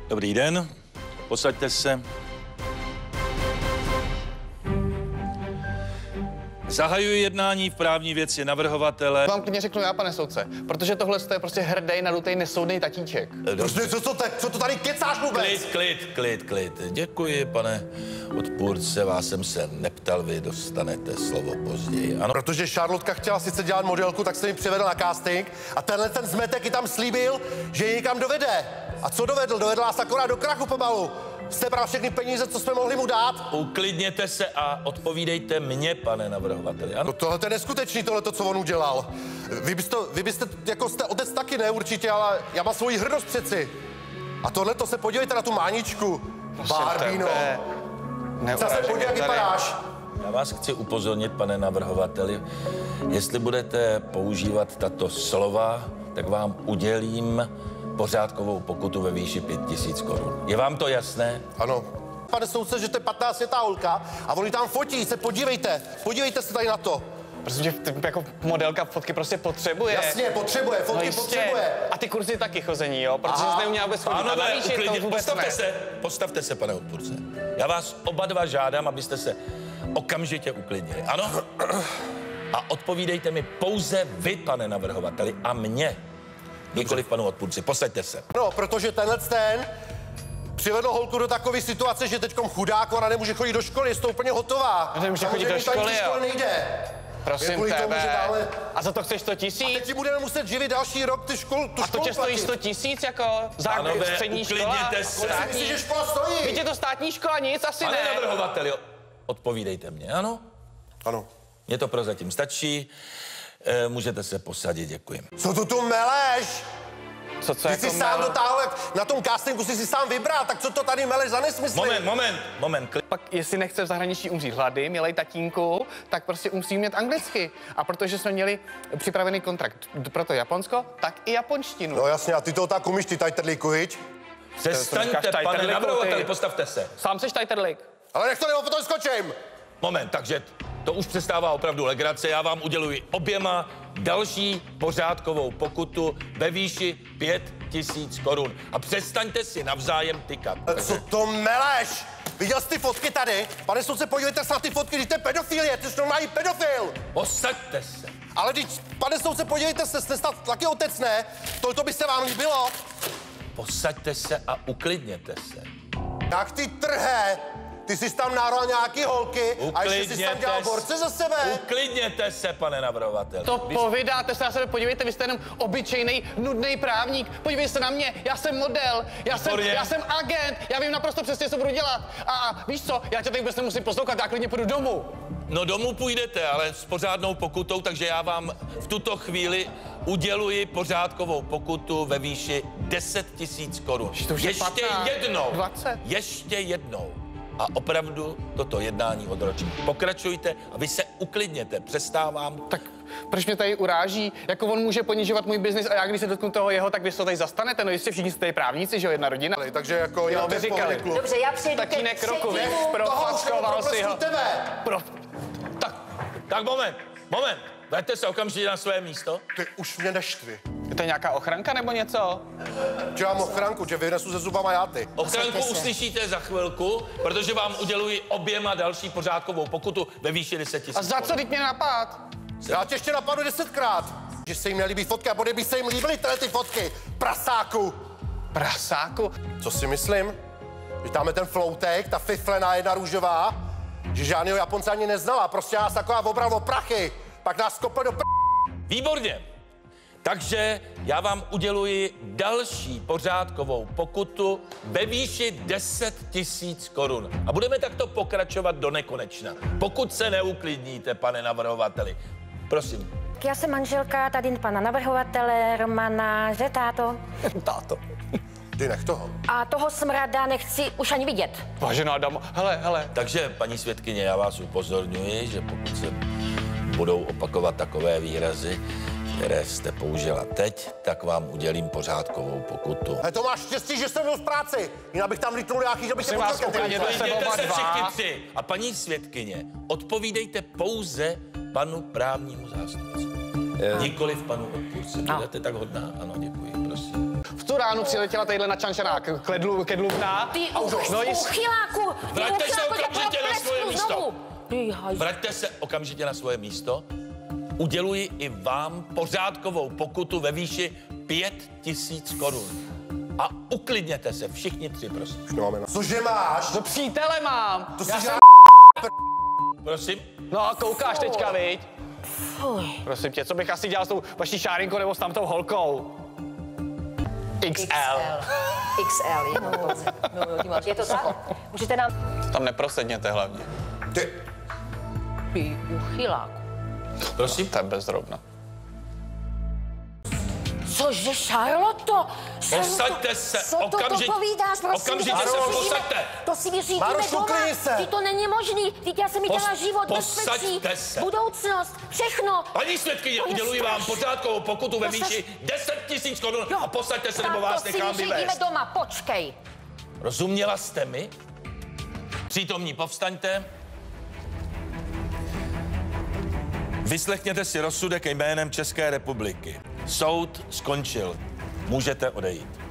Dobrý den, posaďte se. Zahajuji jednání v právní věci navrhovatele. Vám klidně řeknu já, pane soudce, protože tohle je prostě hrdej, nadutej, nesoudnej tatíček. Prostě, co to tady kecáš vůbec? Klid. Děkuji, pane odpůrce, vás jsem se neptal, vy dostanete slovo později. Ano. Protože Charlotka chtěla sice dělat modelku, tak se mi přivedl na casting a tenhle ten zmetek ji tam slíbil, že ji někam dovede. A co dovedl? Dovedl nás akorát do krachu pomalu. Sebral všechny peníze, co jsme mohli mu dát. Uklidněte se a odpovídejte mně, pane navrhovateli. Ano? No tohle je neskutečný, tohleto, co on udělal. Vy byste, jako jste otec taky, ne určitě, ale já mám svoji hrdost přeci. A tohleto se podívejte na tu máničku. Barbino. Zase podívej, jak vypadáš. Já vás chci upozornit, pane navrhovateli, jestli budete používat tato slova, tak vám udělím pořádkovou pokutu ve výši 5 000 korun. Je vám to jasné? Ano. Pane soudce, že to je 15letá holka a oni tam fotí, se podívejte. Podívejte se tady na to. Protože jako modelka fotky prostě potřebuje. Jasně, potřebuje, fotky potřebuje. A ty kurzy taky chození, jo? Protože jsi neuměla vůbec chodit. Pánové, postavte se, pane odpůrce. Já vás oba dva žádám, abyste se okamžitě uklidnili. Ano? A odpovídejte mi pouze vy, pane navrhovateli, a mně. Nikoliv panu odpůrci. Posaďte se. No, protože tenhle přivedl holku do takové situace, že teďkom chudák, ona nemůže chodit do školy, je to úplně hotová. Nemůže chodit do školy, jo? Nejde. Prosím tebe. Dále... A za to chceš 100 000? A teď ti budeme muset živit další rok tu školu. A to tě stojí 100 000 jako střední škola? Uklidněte se. Myslíš, že škola stojí? Víte, to státní škola nic, asi pane ne. Pane navrhovateli, odpovídejte mě, ano? Ano. Mně to prozatím stačí. Můžete se posadit, děkuji. Co tu meleš? Co ty jako jsi sám dotáhl, na tom castingu jsi sám vybral, tak co to tady meleš za nesmysly? Moment. Pak, jestli nechce v zahraničí umřít hlady, milej tatínku, tak prostě musí umět anglicky. A protože jsme měli připravený kontrakt pro to Japonsko, tak i japonštinu. No jasně, a ty to tak umíš, ty tajtrlíku, viď? Přestaňte, pane navrhovateli, postavte se. Sám seš tajtrlík. Ale nech to, nebo potom skočím. Moment, takže to už přestává opravdu legrace. Já vám uděluji oběma další pořádkovou pokutu ve výši 5 000 korun. A přestaňte si navzájem tykat. Co to meleš? Viděl jsi ty fotky tady? Pane soudce, podívejte se na ty fotky, když to je pedofilie, ty jsi normální pedofil. Posaďte se. Ale když, pane soudce, podívejte se, jste snad taky otec, ne? To by se vám líbilo. Posaďte se a uklidněte se. Jak ty trhe? Ty jsi tam nárohl nějaký holky a ještě jsi tam dělal borce za sebe. Uklidněte se, pane navrhovatel. To povídáte se na sebe, podívejte, vy jste jenom obyčejný, nudný právník. Podívejte se na mě, já jsem model, já jsem agent, já vím naprosto přesně, co budu dělat. A víš co, já tě teď vůbec nemusím poslouchat, já klidně půjdu domů. No domů půjdete, ale s pořádnou pokutou, takže já vám v tuto chvíli uděluji pořádkovou pokutu ve výši 10 000 korun. Ještě jednou. A opravdu toto jednání odročím. Pokračujte a vy se uklidněte, přestávám. Tak proč mě tady uráží? Jako on může ponižovat můj biznis a já když se dotknu toho jeho, tak vy se to tady zastanete. No jistě všichni jste tady právníci, že jo, jedna rodina. Takže jako já by říkali. Dobře, já přijdu Tatínek roku, profackoval si ho. Tak moment. Vraťte se okamžitě na své místo. Ty už mě neštvi. Je to nějaká ochranka nebo něco? Že mám ochranku, že vynesu se zubama já ty. Ochranku uslyšíte za chvilku, protože vám uděluji oběma další pořádkovou pokutu ve výši 10 000. A za co teď mě napad? Já tě ještě napadnu 10krát. Že se jim nelíbí fotky a bude by se jim líbily ty fotky. Prasáku. Prasáku? Co si myslím? Že tam je ten floutek, ta fiflená jedna růžová, že žádného Japonce ani neznala, prostě nás taková obral o prachy, pak nás kopl do Výborně. Takže já vám uděluji další pořádkovou pokutu ve výši 10 000 korun. A budeme takto pokračovat do nekonečna. Pokud se neuklidníte, pane navrhovateli. Prosím. Já jsem manželka tady pana navrhovatele, Romana, že táto? Táto. Ty nech toho. A toho smrada nechci už ani vidět. Vážená damo, hele. Takže, paní svědkyně, já vás upozorňuji, že pokud se budou opakovat takové výrazy, které jste použila teď, tak vám udělím pořádkovou pokutu. Ale to máš štěstí, že jsem byl v práci. Jinak bych tam lítnul nějaký, že bych se Uklidněte se všichni tři. A paní svědkyně, odpovídejte pouze panu právnímu zástupci. Nikoliv panu odpůrci. Budete tak hodná? Ano, děkuji, prosím. V tu ránu přiletěla tadyhle na čančarák ke Dlubná. Ty uchyláku! Vraťte se okamžitě na svoje místo. Vraťte se okamžitě na svoje místo. Uděluji i vám pořádkovou pokutu ve výši 5 000 korun. A uklidněte se, všichni tři, prosím. Cože máš? No přítele mám. To si žádný Prosím? No xkoukáš teďka, viď? Prosím tě, co bych asi dělal s tou vaší šárinkou nebo s tamtou holkou? XL. XL, jenom pouze. No, je to tak? Můžete nám... Tam neprosedněte hlavně. Ty. Ty uchyláku. Prosím? To je bezrovna. Cože, Charloto? Posaďte se, okamžitě. Co to povídáš, prosím? Okamžitě se posaďte. To si vyřídíme Maroš, doma. uklidni se. Ty to není možný. Teď já jsem mi dala život, bezpečí, Posaďte se. budoucnost, všechno. Paní svědkyně, To je uděluji vám strašný. pořádkovou pokutu ve To se- výši 10 000 korun a posaďte se, nebo vás Tak nechám to si vyřídíme vyvést. doma, počkej. Rozuměla jste mi? Přítomní, povstaňte. Vyslechněte si rozsudek jménem České republiky. Soud skončil. Můžete odejít.